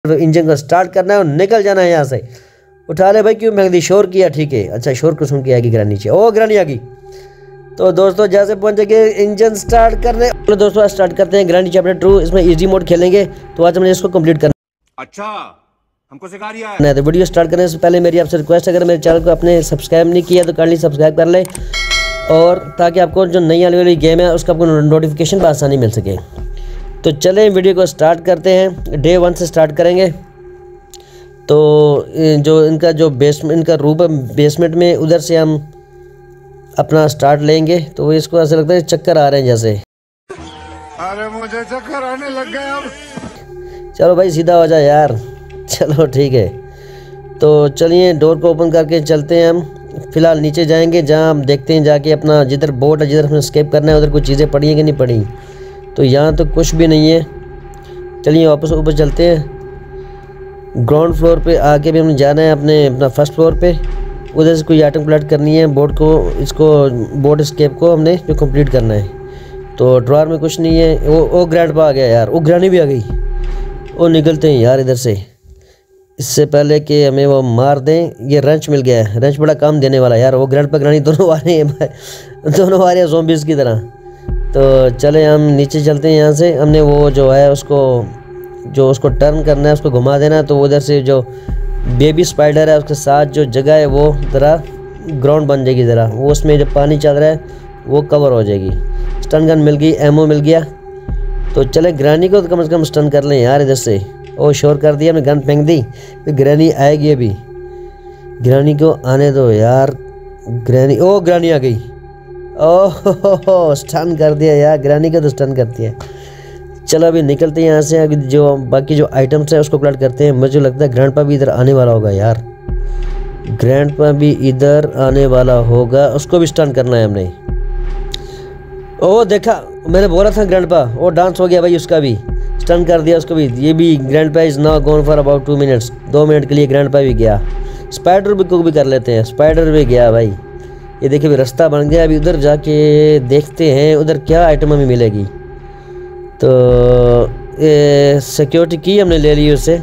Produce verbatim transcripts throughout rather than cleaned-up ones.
Engine को start करना है और निकल जाना है यहाँ से। उठा ले भाई, क्यों महंगी शोर किया, ठीक है। अच्छा शोर को सुन के आएगी ग्रानी नीचे, ओ ग्रानी आ गई। तो दोस्तों जहाँ से पहुँच गए इंजन स्टार्ट करने। तो दोस्तों स्टार्ट करते हैं ग्रानी चैप्टर टू। इसमें इजी मोड खेलेंगे, तो आज हमने इसको कंप्लीट करना। अच्छा हमको सिखा रिया है। नहीं तो वीडियो स्टार्ट करने से पहले मेरी आपसे रिक्वेस्ट, अगर मेरे चैनल को आपने सब्सक्राइब नहीं किया तो काइंडली सब्सक्राइब कर ले, और ताकि आपको जो नई आने वाली गेम है उसका आपको नोटिफिकेशन पर आसानी मिल सके। तो चलें वीडियो को स्टार्ट करते हैं। डे वन से स्टार्ट करेंगे। तो जो इनका जो बेसमेंट इनका रूम है बेसमेंट में, उधर से हम अपना स्टार्ट लेंगे। तो इसको ऐसा लगता है चक्कर आ रहे हैं जैसे। अरे मुझे चक्कर आने लग गया अब। चलो भाई सीधा हो जाए यार। चलो ठीक है, तो चलिए डोर को ओपन करके चलते हैं हम। फिलहाल नीचे जाएंगे, जहाँ हम देखते हैं जाके अपना जिधर बोट है, जिधर हमें स्केप करना है उधर कुछ चीज़ें पड़ी हैं कि नहीं पड़ी। तो यहाँ तो कुछ भी नहीं है। चलिए वापस ऊपर चलते हैं। ग्राउंड फ्लोर पे आके भी हमें जाना है अपने अपना फर्स्ट फ्लोर पे। उधर से कोई आइटम कलेक्ट करनी है। बोट को इसको बोट स्केप को हमने जो कंप्लीट करना है। तो ड्रॉअर में कुछ नहीं है। वो वो ग्रैंडपा आ गया यार, वो ग्रानी भी आ गई। वो निकलते हैं यार इधर से, इससे पहले कि हमें वो मार दें। ये रंच मिल गया है, रंच बड़ा काम देने वाला यार। वो ग्रैंडपा ग्रानी दोनों आ रहे हैं, दोनों आ रहे हैं ज़ॉम्बीज़ की तरह। तो चले हम नीचे चलते हैं। यहाँ से हमने वो जो है उसको जो उसको टर्न करना है, उसको घुमा देना है। तो उधर से जो बेबी स्पाइडर है उसके साथ जो जगह है वो ज़रा ग्राउंड बन जाएगी, ज़रा वो उसमें जो पानी चल रहा है वो कवर हो जाएगी। स्टन गन मिल गई, एमओ मिल गया। तो चले ग्रानी को तो कम से कम स्टन कर लें यार इधर से। ओ शोर कर दिया, हमने गन फेंक दी। तो ग्रानी आएगी अभी, ग्रानी को आने दो यार। ग्रानी, ओ ग्रानी आ गई। ओह स्टन कर दिया यार, ग्रानी को तो स्टन करती है। चलो अभी निकलते हैं यहाँ से। अभी जो बाकी जो आइटम्स है उसको कलेक्ट करते हैं। मुझे लगता है ग्रैंडपा भी इधर आने वाला होगा यार, ग्रैंडपा भी इधर आने वाला होगा। उसको भी स्टन करना है हमने। ओ देखा, मैंने बोला था ग्रैंडपा, वो डांस हो गया भाई, उसका भी स्टन कर दिया उसको भी। ये भी grandpa is now gone for about two minutes. दो मिनट के लिए ग्रैंडपा भी गया। स्पाइडर भी को भी कर लेते हैं, स्पाइडर भी गया भाई। ये देखिए भी रास्ता बन गया। अभी उधर जाके देखते हैं उधर क्या आइटम हमें मिलेगी। तो ये सिक्योरिटी की हमने ले ली उससे।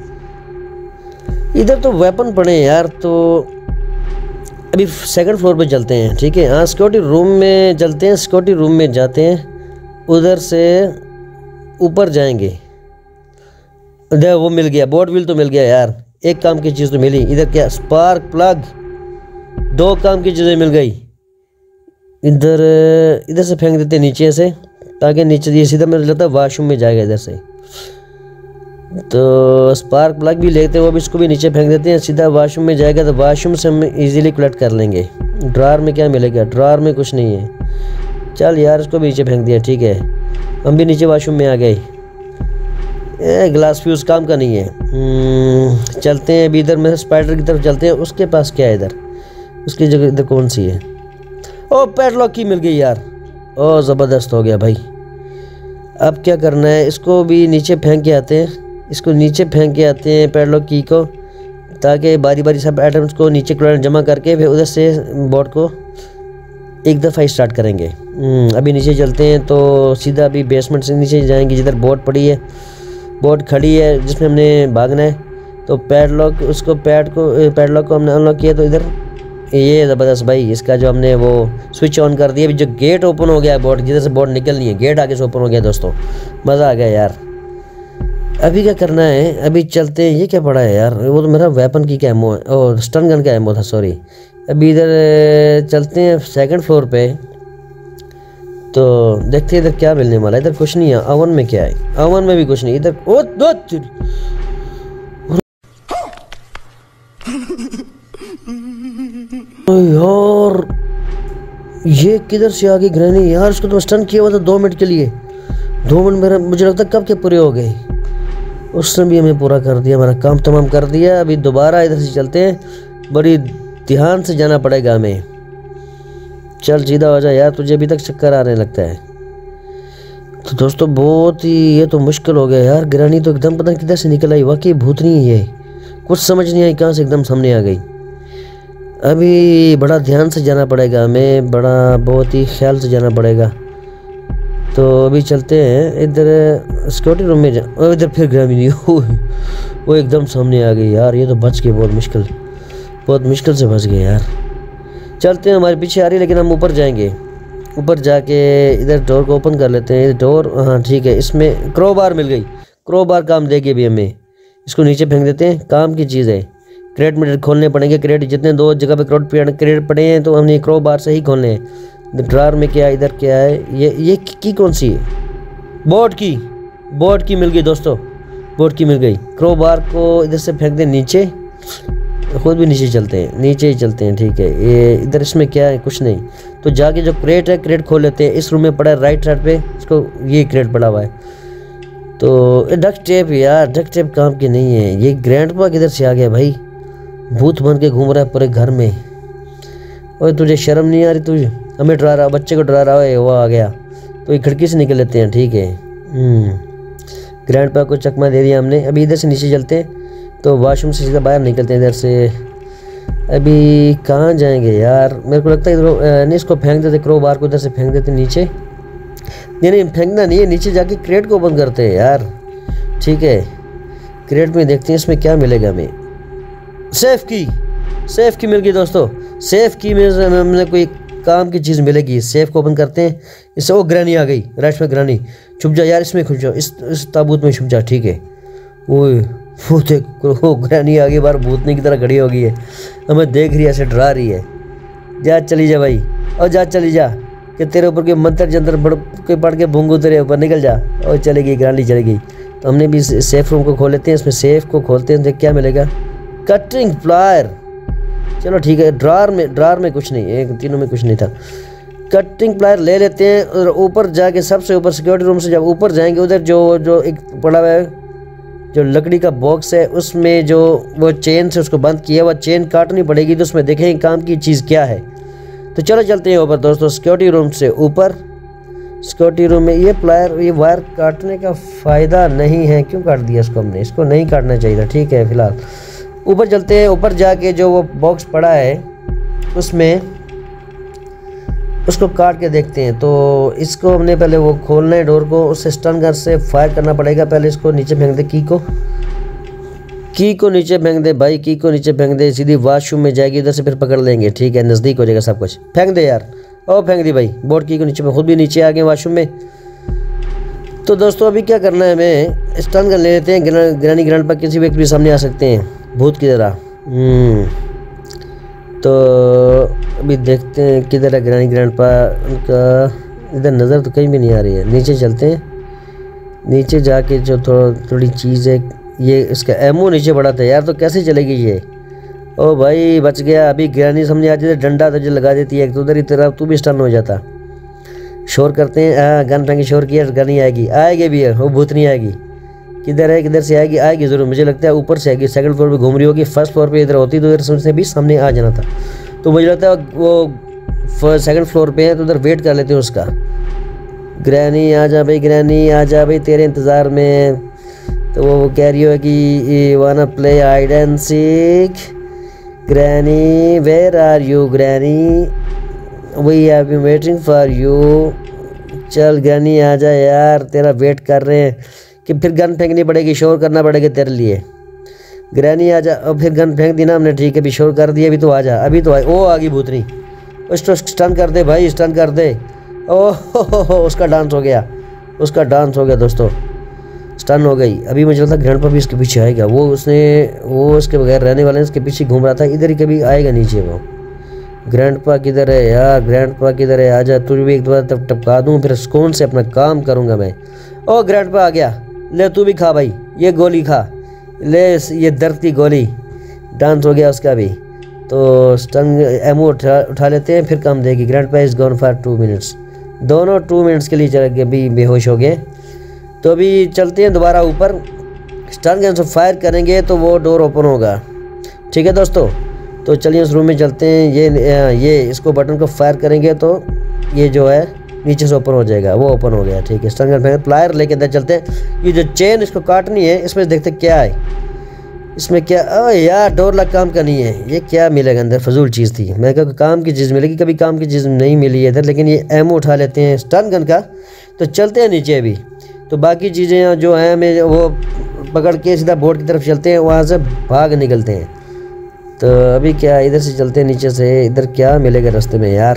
इधर तो वेपन पड़े हैं यार। तो अभी सेकंड फ्लोर पे चलते हैं, ठीक है। हाँ सिक्योरिटी रूम में चलते हैं। सिक्योरिटी रूम में जाते हैं, उधर से ऊपर जाएंगे। इधर वो मिल गया, बोट व्हील तो मिल गया यार। एक काम की चीज़ तो मिली। इधर क्या, स्पार्क प्लग, दो काम की चीज़ें मिल गई। इधर इधर से फेंक देते नीचे से, ताकि नीचे ये सीधा मुझे लगता है वाशरूम में जाएगा इधर से। तो स्पार्क प्लग भी लेते हैं, वो भी इसको भी नीचे फेंक देते हैं, सीधा वाशरूम में जाएगा। तो वाशरूम से हम इजीली कलेक्ट कर लेंगे। ड्रॉअर में क्या मिलेगा, ड्रॉअर में कुछ नहीं है। चल यार इसको भी नीचे फेंक दिया, ठीक है। हम भी नीचे वाशरूम में आ गए। ए, ग्लास फ्यूज़ काम का नहीं है। चलते हैं अभी इधर में स्पाइडर की तरफ चलते हैं। उसके पास क्या है इधर, उसकी जगह इधर कौन सी है। ओ पैडलॉक की मिल गई यार। ओ ज़बरदस्त हो गया भाई। अब क्या करना है, इसको भी नीचे फेंक के आते हैं। इसको नीचे फेंक के आते हैं पैडलॉक की को, ताकि बारी बारी सब आइटम्स को नीचे जमा करके फिर उधर से बोट को एक दफ़ा स्टार्ट करेंगे। अभी नीचे चलते हैं। तो सीधा अभी बेसमेंट से नीचे जाएंगे, जिधर बोट पड़ी है, बोट खड़ी है जिसमें हमने भागना है। तो पैडलॉक उसको पैड को पैडलॉक को हमने अनलॉक किया। तो इधर ये ज़बरदस्त भाई, इसका जो हमने वो स्विच ऑन कर दिया, जो गेट ओपन हो गया है बोट, जिधर से बोट निकलनी है, गेट आगे से ओपन हो गया दोस्तों। मज़ा आ गया यार। अभी क्या करना है, अभी चलते हैं। ये क्या पड़ा है यार, वो तो मेरा वेपन की क्या एमओ है, और स्टन गन का एमओ था, सॉरी। अभी इधर चलते हैं सेकंड फ्लोर पे। तो देखते हैं इधर क्या मिलने वाला है। इधर कुछ नहीं है। ओवन में क्या है, ओवन में भी कुछ नहीं। इधर ओ दो यार, ये किधर से आ गई ग्रैनी यार। उसको तो स्टन किया हुआ था दो मिनट के लिए। दो मिनट मेरा मुझे लगता है कब के पूरे हो गए। उसने भी हमें पूरा कर दिया, हमारा काम तमाम कर दिया। अभी दोबारा इधर से चलते हैं। बड़ी ध्यान से जाना पड़ेगा हमें। चल सीधा हो जा यार, तुझे अभी तक चक्कर आने लगता है। तो दोस्तों बहुत ही ये तो मुश्किल हो गया यार। ग्रैनी तो एकदम पता नहीं किधर से निकल आई, वाकई भूतनी ही है। कुछ समझ नहीं आई कहाँ से एकदम सामने आ गई। अभी बड़ा ध्यान से जाना पड़ेगा हमें, बड़ा बहुत ही ख्याल से जाना पड़ेगा। तो अभी चलते हैं इधर सिक्योरिटी रूम में जा। और इधर फिर ग्रामी नहीं वो एकदम सामने आ गई यार। ये तो बच गए, बहुत मुश्किल बहुत मुश्किल से बच गए यार। चलते हैं, हमारे पीछे आ रही है लेकिन हम ऊपर जाएंगे। ऊपर जाके इधर डोर को ओपन कर लेते हैं। डोर, हाँ ठीक है। इसमें क्रो बार मिल गई, क्रो बार काम देगी भी हमें। इसको नीचे फेंक देते हैं, काम की चीज़ है। क्रेट में खोलने पड़ेंगे, क्रेट जितने दो जगह पे क्रेट क्रेट पड़े हैं तो हमने क्रो बार से ही खोलने हैं। ड्रार में क्या है, इधर क्या है, ये ये की कौन सी है, बोर्ड की बोर्ड की मिल गई दोस्तों, बोर्ड की मिल गई। क्रो बार को इधर से फेंक दें नीचे, खुद भी नीचे चलते हैं, नीचे ही चलते हैं ठीक है। ये इधर इसमें क्या है, कुछ नहीं। तो जाके जो क्रेट है क्रेट खोल लेते हैं। इस रूम में पड़ा है राइट साइड पे, इसको ये क्रेट पड़ा हुआ है। तो डक टेप यार, डक टेप काम की नहीं है। ये ग्रैंडपा किधर से आ गया भाई, भूत बन के घूम रहा है पूरे घर में। और तुझे शर्म नहीं आ रही, तुझे हमें डरा रहा, बच्चे को डरा रहा है, वो आ गया। तो ये खिड़की से निकल लेते हैं ठीक है। ग्रैंडपा को चकमा दे दिया हमने। अभी इधर से नीचे चलते हैं, तो वॉशरूम से सीधा बाहर निकलते हैं इधर से। अभी कहाँ जाएंगे यार, मेरे को लगता है इधर नहीं, इसको फेंक देते, क्रो बार को इधर से फेंक देते नीचे। नहीं नहीं फेंकना नहीं है, नीचे जाके क्रेट को बंद करते हैं यार ठीक है। क्रेट में देखते हैं इसमें क्या मिलेगा हमें। सेफ की, सेफ की मिल गई दोस्तों। सेफ की में हमने कोई काम की चीज़ मिलेगी। सेफ को ओपन करते हैं। इससे वो ग्रैनी आ गई, राइट में ग्रैनी। छुप जा यार, इसमें छुप जाओ, इस इस ताबूत में छुप जा ठीक है। वो वो देख, वो ग्रैनी आ गई बाहर, भूतनी की तरह खड़ी हो गई है, हमें देख रही है, ऐसे डरा रही है। जा चली जा भाई, और जा चली जा कि तेरे ऊपर कोई मंत्र जंतर बड़ के पढ़ के भूंगू तेरे ऊपर, निकल जा। और चली गई, ग्रैनी चली गई। तो हमने भी सेफ रूम को खोल लेते हैं। इसमें सेफ को खोलते हैं, देख क्या मिलेगा। कटिंग प्लायर, चलो ठीक है। ड्रार में ड्रार में कुछ नहीं, एक तीनों में कुछ नहीं था। कटिंग प्लायर ले लेते हैं। और ऊपर जाके सबसे ऊपर सिक्योरिटी रूम से जब ऊपर जाएंगे, उधर जो जो एक पड़ा हुआ है, जो लकड़ी का बॉक्स है, उसमें जो वो चेन से उसको बंद किया हुआ, चेन काटनी पड़ेगी। तो उसमें देखेंगे काम की चीज़ क्या है। तो चलो चलते हैं ऊपर दोस्तों, सिक्योरिटी रूम से ऊपर। सिक्योरिटी रूम में ये प्लायर, ये वायर काटने का फ़ायदा नहीं है। क्यों काट दिया इसको हमने, इसको नहीं काटना चाहिए था ठीक है। फिलहाल ऊपर चलते हैं। ऊपर जाके जो वो बॉक्स पड़ा है उसमें उसको काट के देखते हैं। तो इसको हमने पहले वो खोलना है डोर को, उससे स्टन गन से फायर करना पड़ेगा। पहले इसको नीचे फेंक दे, की को की को नीचे फेंक दे भाई, की को नीचे फेंक दे। सीधी वॉशरूम में जाएगी, उधर से फिर पकड़ लेंगे ठीक है, नज़दीक हो जाएगा सब कुछ। फेंक दे यार, और फेंक दी भाई बोर्ड की को नीचे में, खुद भी नीचे आ गए वॉशरूम में। तो दोस्तों अभी क्या करना है, हमें स्टन गन ले लेते हैं। ग्रैनी ग्रैंडपा किसी व्यक्ति भी सामने आ सकते हैं भूत की तरह। तो अभी देखते हैं किधर है ग्रैनी ग्रैंडपा, उनका इधर नज़र तो कहीं भी नहीं आ रही है। नीचे चलते हैं, नीचे जाके जो थोड़ा थोड़ी चीज़ है, ये इसका एमओ नीचे पड़ा था यार, तो कैसे चलेगी ये। ओ भाई बच गया। अभी ग्रैनी समझ आ जाती, डंडा तुझे लगा देती है, तो उधर ही तरह तू भी स्टन हो जाता। शोर करते हैं, हाँ गन फेंकी, शोर किया, गन नहीं आएगी, आएगी भी है वो भूत नहीं आएगी। किधर है, किधर से आएगी, आएगी ज़रूर, मुझे लगता है ऊपर से आएगी। सेकंड फ्लोर पे घूम रही होगी, फर्स्ट फ्लोर पे इधर होती तो इधर से भी सामने आ जाना था। तो मुझे लगता है वो सेकंड फ्लोर पे है, तो उधर वेट कर लेते हैं उसका। ग्रैनी आ जा भाई, ग्रैनी आ जा भाई, तेरे इंतज़ार में। तो वो कह रही हो कि wanna play hide and seek. Granny where are you Granny, we have been waiting for you. चल ग्रैनी आ जा यार, तेरा वेट कर रहे हैं। कि फिर गन फेंकनी पड़ेगी, शोर करना पड़ेगा तेरे लिए। ग्रैनी आ जा, और फिर गन फेंक दी ना हमने ठीक है, अभी शोर कर दिया, अभी तो आ जा, अभी तो आ। ओ आ गई भूतनी, उसको स्टन कर दे भाई, स्टन कर दे। ओह हो हो, उसका डांस हो गया, उसका डांस हो गया दोस्तों, स्टन हो गई। अभी मुझे लगता है ग्रैंडपा भी इसके पीछे आएगा। वो उसने वो उसके बगैर रहने वाले इसके पीछे घूम रहा था, इधर ही कभी आएगा नीचे। वो ग्रैंडपा किधर है यार, ग्रैंडपा किधर है, आजा तुझे भी एक बार तब टपका दूँ, फिर सुकून से अपना काम करूँगा मैं। ओ ग्रैंडपा आ गया, ले तू भी खा भाई, ये गोली खा ले, ये दर्द की गोली। डांस हो गया उसका भी। तो स्टन एमओ उठा उठा लेते हैं, फिर काम देगी। Grandpa is gone for two minutes, दोनों टू मिनट्स के लिए चल गए, अभी बेहोश हो गए। तो अभी चलते हैं दोबारा ऊपर, स्टन गन से फायर करेंगे तो वो डोर ओपन होगा ठीक है दोस्तों। तो चलिए उस रूम में चलते हैं। ये ये इसको बटन को फायर करेंगे तो ये जो है नीचे से ओपन हो जाएगा, वो ओपन हो गया ठीक है। स्टन गन प्लायर लेके अंदर चलते हैं। ये जो चेन इसको काटनी है, इसमें देखते क्या है, इसमें क्या। ओ यार डोर लग काम का नहीं है, ये क्या मिलेगा अंदर, फजूल चीज़ थी। मैं कहा काम की चीज़ मिलेगी, कभी काम की चीज़ नहीं मिली है इधर। लेकिन ये एमओ उठा लेते हैं स्टन गन का, तो चलते हैं नीचे अभी। तो बाकी चीज़ें जो हैं हमें वो पकड़ के सीधा बोट की तरफ चलते हैं, वहाँ से भाग निकलते हैं। तो अभी क्या इधर से चलते हैं नीचे से, इधर क्या मिलेगा रास्ते में यार।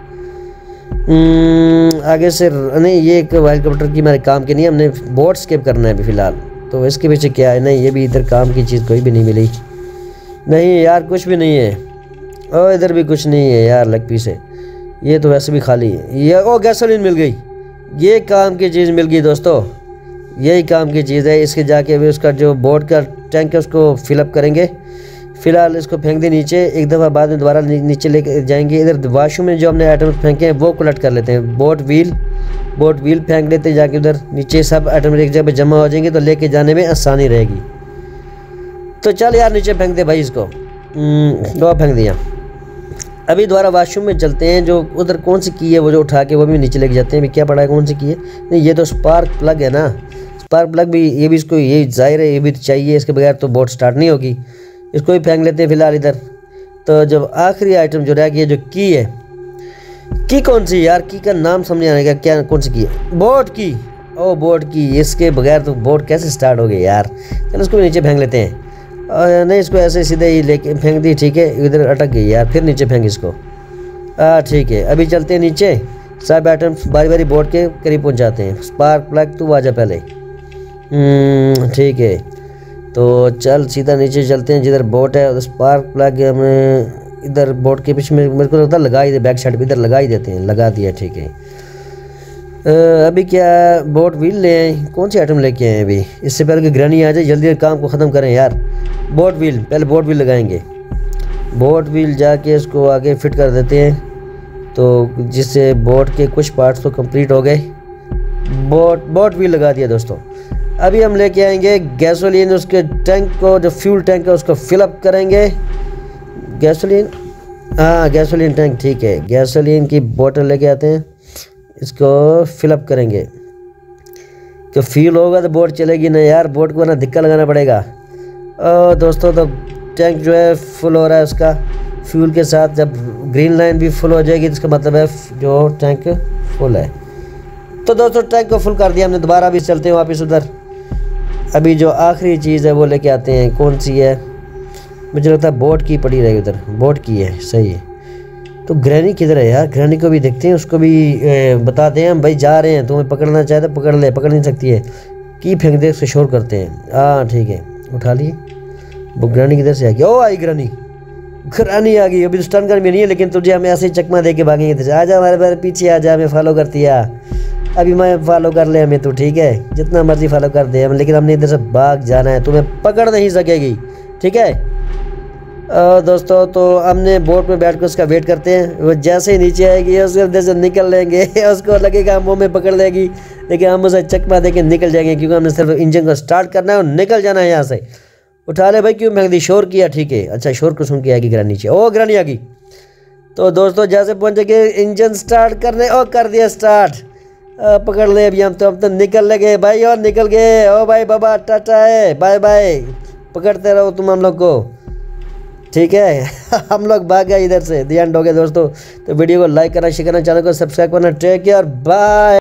आगे से नहीं, ये एक हेलीकॉप्टर की मेरे काम की नहीं है, हमने बोट स्केप करना है अभी फ़िलहाल। तो इसके पीछे क्या है, नहीं ये भी इधर काम की चीज़ कोई भी नहीं मिली। नहीं यार कुछ भी नहीं है, और इधर भी कुछ नहीं है यार लग पीस है, ये तो वैसे भी खाली है। ये ओ गैसोलीन मिल गई, ये काम की चीज़ मिल गई दोस्तों, यही काम की चीज़ है। इसके जाके अभी उसका जो बोट का टैंक है उसको फिलअप करेंगे। फ़िलहाल इसको फेंक दे नीचे, एक दफ़ा बाद में दोबारा नीचे लेके जाएंगे। इधर वाशरूम में जो हमने आइटम फेंके हैं वो कलेक्ट कर लेते हैं। बोट व्हील बोट व्हील फेंक लेते हैं जाके उधर नीचे, सब आइटम एक जगह पे जमा हो जाएंगे तो लेके जाने में आसानी रहेगी। तो चल यार नीचे फेंक दे भाई इसको, दो फेंक दिया। अभी दोबारा वाशरूम में चलते हैं, जो उधर कौन सी की है वो जो उठा के वो भी नीचे लेके जाते हैं। अभी क्या पड़ा है, कौन सी की है, नहीं ये तो स्पार्क प्लग है ना, स्पार्क प्लग भी ये भी इसको ये जाहिर है ये भी चाहिए, इसके बगैर तो बोट स्टार्ट नहीं होगी। इसको भी फेंक लेते हैं फ़िलहाल इधर। तो जब आखिरी आइटम जो रह गया, जो की है, की कौन सी यार, की का नाम समझ आने का, क्या कौन सी की है, बोट की, ओ बोट की, इसके बगैर तो बोट कैसे स्टार्ट हो गई यार। चलो इसको भी नीचे फेंक लेते हैं, और नहीं इसको ऐसे सीधे ही लेके फेंक दी, ठीक है इधर अटक गई यार, फिर नीचे फेंक इसको, हाँ ठीक है। अभी चलते हैं नीचे, सब आइटम बारी बारी बोट के करीब पहुंच जाते हैं। स्पार्क प्लग तू आजा पहले, ठीक है। तो चल सीधा नीचे चलते हैं, जिधर बोट है स्पार्क प्लग हमें इधर बोट के पीछे में मेरे को लगता है लगा ही दे, बैक साइड पे इधर लगा ही देते हैं, लगा दिया ठीक है। आ, अभी क्या बोट व्हील ले आए, कौन सी आइटम लेके आए अभी, इससे पहले कि ग्रैनी आ जाए, जल्दी काम को ख़त्म करें यार। बोट व्हील, पहले बोट व्हील लगाएंगे, बोट व्हील जाके इसको आगे फिट कर देते हैं, तो जिससे बोट के कुछ पार्ट्स तो कंप्लीट हो गए। बोट बोट व्हील लगा दिया दोस्तों। अभी हम लेके आएंगे गैसोलीन, उसके टैंक को, जो फ्यूल टैंक है उसको फिलअप करेंगे। गैसोलीन, हाँ गैसोलीन टैंक ठीक है, गैसोलीन की बोतल लेके आते हैं, इसको फिलअप करेंगे। तो फ्यूल होगा तो बोट चलेगी ना यार, बोट को ना धक्का लगाना पड़ेगा। और दोस्तों तो टैंक जो है फुल हो रहा है उसका फ्यूल के साथ। जब ग्रीन लाइन भी फुल हो जाएगी तो इसका मतलब है जो टैंक फुल है। तो दोस्तों टैंक को फुल कर दिया हमने, दोबारा भी चलते हैं वापस उधर। अभी जो आखिरी चीज़ है वो लेके आते हैं, कौन सी है, मुझे लगता है बोट की पड़ी रहेगी उधर, बोट की है सही है। तो ग्रैनी किधर है यार, ग्रैनी को भी देखते हैं, उसको भी ए, बताते हैं हम भाई जा रहे हैं, तुम्हें पकड़ना चाहे तो पकड़ ले, पकड़ नहीं सकती है, की फेंक दे, उससे शोर करते हैं। हाँ ठीक है उठा लिए। वो ग्रैनी किधर से आ गई, ओ आई ग्रैनी, ग्रैनी आ गई। अभी तो स्टन गन में नहीं है, लेकिन तुझे हमें ऐसे ही चकमा दे के भागेंगे। आ जा हमारे बारे पीछे आ जा, हमें फॉलो करती है, अभी मैं फॉलो कर ले हमें, तो ठीक है जितना मर्जी फॉलो कर दे हम, लेकिन हमने इधर से भाग जाना है, तुम्हें पकड़ नहीं सकेगी ठीक है। आ, दोस्तों तो हमने बोट में बैठ कर उसका वेट करते हैं, वो जैसे ही नीचे आएगी उसके अंदर से निकल लेंगे, उसको लगेगा मुँह में पकड़ लेगी, लेकिन हम उसे चकमा दे के निकल जाएंगे, क्योंकि हमने सिर्फ इंजन को स्टार्ट करना है और निकल जाना है यहाँ से। उठा ले भाई, क्यों फेंक दी, शोर किया ठीक है, अच्छा शोर को सुन के आएगी ग्रैनी नीचे, ओ ग्रैनी आ गई। तो दोस्तों जैसे पहुँचेंगे इंजन स्टार्ट करने, ओ कर दिया स्टार्ट, आ, पकड़ ले अभी हम तो हम तो निकल लगे भाई, और निकल गए। ओ भाई बाबा टाटा है, बाय बाय, पकड़ते रहो तुम हम लोग को ठीक है। हम लोग भाग गए इधर से, दी एंड हो गया दोस्तों। तो वीडियो को लाइक करना, शेयर करना, चैनल को सब्सक्राइब करना, टेक केयर, बाय।